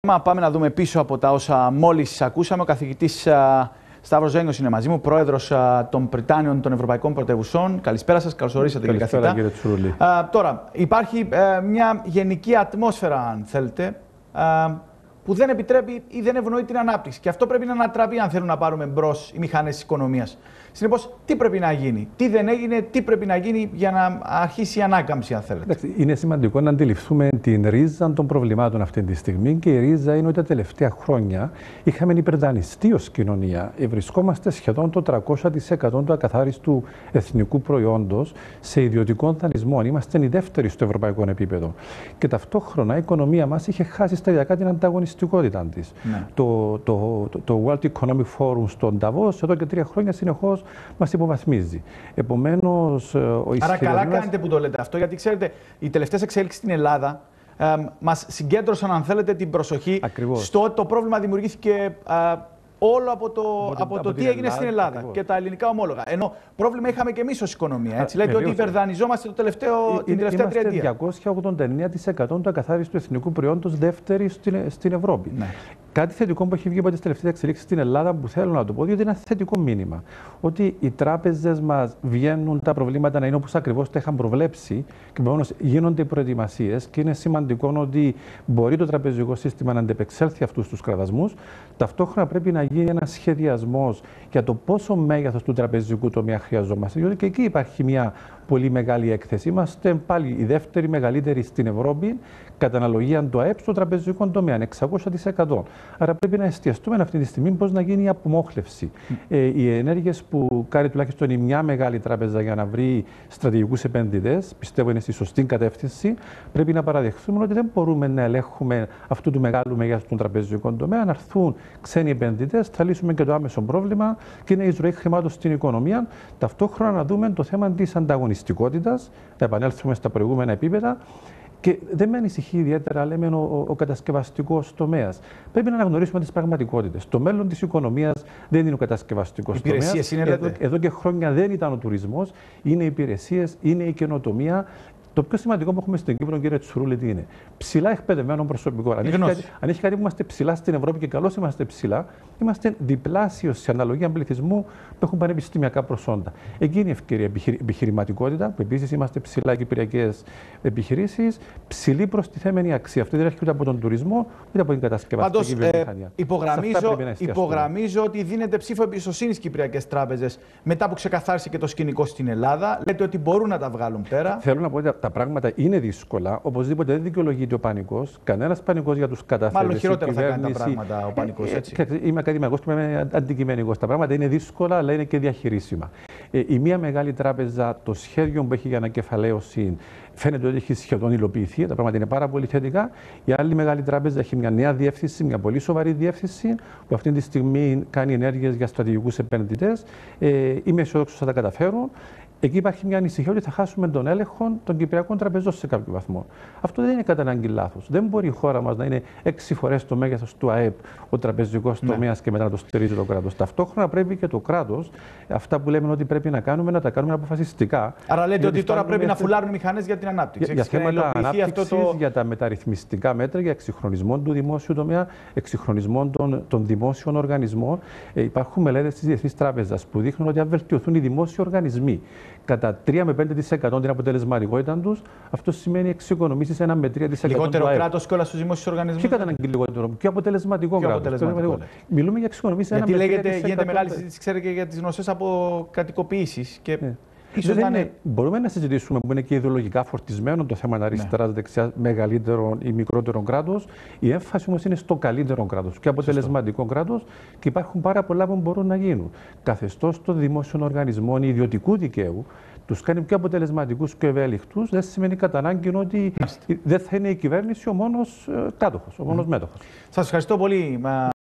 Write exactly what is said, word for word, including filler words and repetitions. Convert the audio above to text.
Πάμε να δούμε πίσω από τα όσα μόλις ακούσαμε. Ο καθηγητής Σταύρος Ζένιος είναι μαζί μου, πρόεδρος των Πριτάνιων των Ευρωπαϊκών Πρωτευουσών. Καλησπέρα σας, καλώς ορίσατε κύριε καθηγητά. Κύριε Τσουρούλη. Τώρα, υπάρχει ε, μια γενική ατμόσφαιρα, αν θέλετε, ε, που δεν επιτρέπει ή δεν ευνοεί την ανάπτυξη. Και αυτό πρέπει να ανατραπεί αν θέλουν να πάρουμε μπρος οι μηχανές της οικονομίας. Συνεπώς, τι πρέπει να γίνει, τι δεν έγινε, τι πρέπει να γίνει για να αρχίσει η ανάκαμψη, αν θέλετε. Είναι σημαντικό να αντιληφθούμε την ρίζα των προβλημάτων αυτή τη στιγμή. Και η ρίζα είναι ότι τα τελευταία χρόνια είχαμε υπερδανιστεί ως κοινωνία. Βρισκόμαστε σχεδόν το τριακόσια τοις εκατό του ακαθάριστου εθνικού προϊόντος σε ιδιωτικό δανεισμό. Είμαστε οι δεύτεροι στο ευρωπαϊκό επίπεδο. Και ταυτόχρονα η οικονομία μας είχε χάσει σταδιακά την ανταγωνιστικότητα της. Ναι. Το, το, το, το World Economic Forum στον Davos εδώ και τρία χρόνια συνεχώς μας υποβαθμίζει. Επομένως, ο Άρα καλά κάνετε που το λέτε αυτό, γιατί ξέρετε, οι τελευταίες εξέλιξεις στην Ελλάδα ε, μας συγκέντρωσαν, αν θέλετε, την προσοχή Ακριβώς. στο ότι το πρόβλημα δημιουργήθηκε ε, όλο από το, από, από το από τι έγινε Ελλάδα, στην Ελλάδα ακριβώς. Και τα ελληνικά ομόλογα. Ενώ πρόβλημα είχαμε και εμείς ως οικονομία. Έτσι. Λέτε ότι υπερδανιζόμαστε το τελευταίο, ε, την τελευταία είμαστε τριετία. διακόσια ογδόντα εννέα τοις εκατό του ακαθάριστου εθνικού προϊόντος δεύτερη στην, στην Ευρώπη. Ναι. Κάτι θετικό που έχει βγει από τις τελευταίες εξελίξεις στην Ελλάδα που θέλω να το πω, διότι είναι ένα θετικό μήνυμα. Ότι οι τράπεζες μας βγαίνουν τα προβλήματα να είναι όπως ακριβώς τα είχαν προβλέψει και επομένως γίνονται οι προετοιμασίες και είναι σημαντικό ότι μπορεί το τραπεζικό σύστημα να αντεπεξέλθει αυτούς τους κραδασμούς. Ταυτόχρονα πρέπει να γίνει ένας σχεδιασμός για το πόσο μέγεθος του τραπεζικού τομέα χρειαζόμαστε, διότι και εκεί υπάρχει μια πολύ μεγάλη έκθεση. Είμαστε πάλι η δεύτερη μεγαλύτερη στην Ευρώπη κατά αναλογία του ΑΕΠ στο τραπεζικό τομέα, εξακόσια τοις εκατό. Άρα πρέπει να εστιαστούμε αυτή τη στιγμή πώς να γίνει η απομόχλευση. Mm. Ε, οι ενέργειες που κάνει τουλάχιστον η μια μεγάλη τράπεζα για να βρει στρατηγικούς επενδυτές, πιστεύω είναι στη σωστή κατεύθυνση. Πρέπει να παραδεχθούμε ότι δεν μπορούμε να ελέγχουμε αυτού του μεγάλου μεγέθους των τραπεζικών τομέα. Να έρθουν ξένοι επενδυτές, θα λύσουμε και το άμεσο πρόβλημα και είναι η εισρωή χρημάτων στην οικονομία. Ταυτόχρονα να δούμε το θέμα της ανταγωνιστικότητας, να επανέλθουμε στα προηγούμενα επίπεδα. Και δεν με ανησυχεί ιδιαίτερα, λέμε, ο, ο κατασκευαστικός τομέας. Πρέπει να αναγνωρίσουμε τις πραγματικότητες. Το μέλλον της οικονομίας δεν είναι ο κατασκευαστικός τομέας. Είναι, εδώ, εδώ και χρόνια δεν ήταν ο τουρισμός, είναι οι υπηρεσίες, είναι η καινοτομία. Το πιο σημαντικό που έχουμε στην Κύπρο, κύριε Τσουρούλη, τι είναι? Ψηλά εκπαιδευμένο προσωπικό. Αν έχει, κάτι, αν έχει κάτι που είμαστε ψηλά στην Ευρώπη και καλώς είμαστε ψηλά, είμαστε διπλάσιος σε αναλογία πληθυσμού που έχουν πανεπιστημιακά προσόντα. Εκεί είναι η ευκαιρία. Επιχειρηματικότητα, που επίσης είμαστε ψηλά κυπριακές επιχειρήσεις, ψηλή προστιθέμενη αξία. Αυτή δεν έρχεται ούτε από τον τουρισμό, ούτε από την κατασκευαστική βιομηχανία. Ε, υπογραμμίζω, υπογραμμίζω ότι δίνεται ψήφο εμπιστοσύνη στις κυπριακές τράπεζες μετά που ξεκαθάρισε και το σκηνικό στην Ελλάδα. Λέτε ότι μπορούν να τα βγάλουν πέρα. Θέλω να πω ότι τα πράγματα είναι δύσκολα. Οπωσδήποτε δεν δικαιολογείται ο πανικός. Κανένας πανικός για τους καταθέτες. Μάλλον χειρότερα θα κάνει τα πράγματα ο πανικός, έτσι. Ε, ε, είμαι ακαδημαϊκός και είμαι αντικειμενικός. Τα πράγματα είναι δύσκολα, αλλά είναι και διαχειρίσιμα. Ε, η μία μεγάλη τράπεζα, το σχέδιο που έχει για ανακεφαλαίωση, φαίνεται ότι έχει σχεδόν υλοποιηθεί. Τα πράγματα είναι πάρα πολύ θετικά. Η άλλη μεγάλη τράπεζα έχει μια νέα διεύθυνση, μια πολύ σοβαρή διεύθυνση, που αυτή τη στιγμή κάνει ενέργειες για στρατηγικούς επενδυτές. Ε, είμαι αισιόδοξος ότι θα τα καταφέρουν. Εκεί υπάρχει μια ανησυχία ότι θα χάσουμε τον έλεγχο των κυπριακών τραπεζών σε κάποιο βαθμό. Αυτό δεν είναι κατά ανάγκη λάθος. Δεν μπορεί η χώρα μας να είναι έξι φορές το μέγεθος του ΑΕΠ ο τραπεζικός ναι. τομέας και μετά να το στηρίζει το κράτος. Ταυτόχρονα πρέπει και το κράτος, αυτά που λέμε ότι πρέπει να κάνουμε, να τα κάνουμε αποφασιστικά. Άρα λέτε ότι τώρα πρέπει να φουλάρουν οι μηχανές για την ανάπτυξη. Για, για θέματα ανάπτυξης, το... για τα μεταρρυθμιστικά μέτρα, για εξυγχρονισμό του δημόσιου τομέα, εξυγχρονισμό των, των δημόσιων οργανισμών. Ε, υπάρχουν μελέτες της Διεθνής Τράπεζας που δείχνουν ότι αν βελτιωθούν οι δημόσιοι οργανισμοί κατά τρία με πέντε τοις εκατό την αποτελεσματικότητα τους, αυτό σημαίνει εξοικονομήσεις ένα με τρία τοις εκατό. Λιγότερο κράτος και όλα στους δημόσιους οργανισμούς. Και κατά ανάγκη λιγότερο. Πιο αποτελεσματικό κράτος. Μιλούμε για εξοικονομήσεις ένα με τρία τοις εκατό. Γιατί γίνεται μεγάλη συζήτηση, ξέρετε, και για τις γνωστές αποκατοικοποιήσεις. Και... Ναι. Ίσως δεν είναι... Μπορούμε να συζητήσουμε που είναι και ιδεολογικά φορτισμένο το θέμα αριστεράς-δεξιάς, ναι. μεγαλύτερο ή μικρότερο κράτος. Η έμφαση όμως είναι στο καλύτερο κράτος και αποτελεσματικό κράτος και υπάρχουν πάρα πολλά που μπορούν να γίνουν. Καθεστώς των δημόσιων οργανισμών ιδιωτικού δικαίου τους κάνει πιο αποτελεσματικούς και ευέλικτους, δεν σημαίνει κατά ανάγκη ότι δεν θα είναι η κυβέρνηση ο μόνος κάτοχος, ο μόνος mm. μέτοχος. Σας ευχαριστώ πολύ.